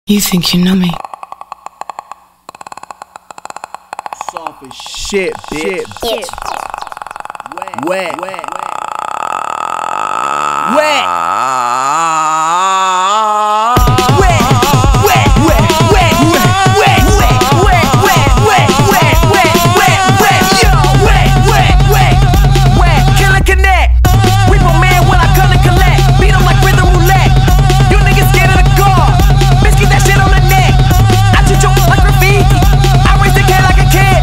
You think you know me? Soft as shit, bitch. Wet. Killer Connect. Reaper man when I come to collect. Beat 'em like rhythm roulette. You niggas scared of the guard. Bitch, get that shit on the neck. I treat you like graffiti. I raise the K like a kid.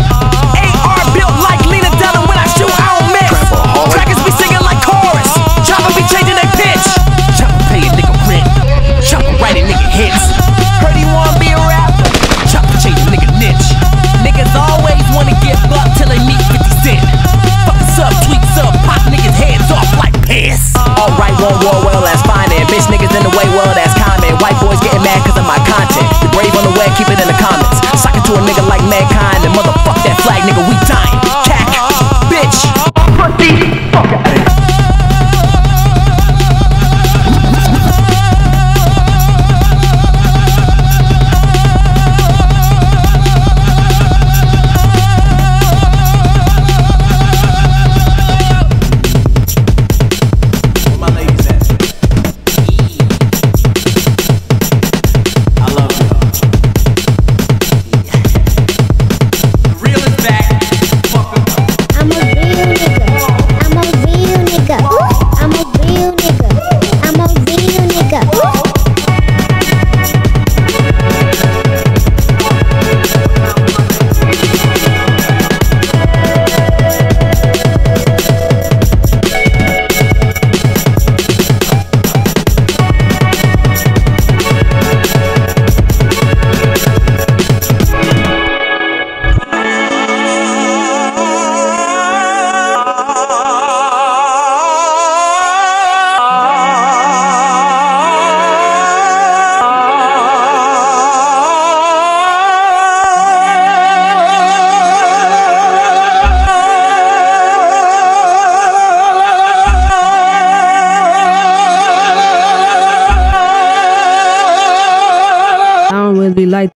AR built like Lena Dunham. When I shoot, I don't miss. Trackers be singing like chorus. Chopper be changing their pitch. Chopper pay a nigga rent. Chopper writing nigga hits. Heard he wanna be a rapper. Chopper change a nigga niche. Niggas always wanna get bucked till they meet 50 Cent. Fucks up, tweets up, pop niggas heads off like piss. Alright, one war, well, that's fine and bitch niggas in the way, well, that's common. White boys getting mad cause of my content. You brave on the web, keep it in the comments. Sock it to a nigga like mankind and motherfuck that flag, nigga, we dying. Cack, bitch, pussy, fuck it. I don't really like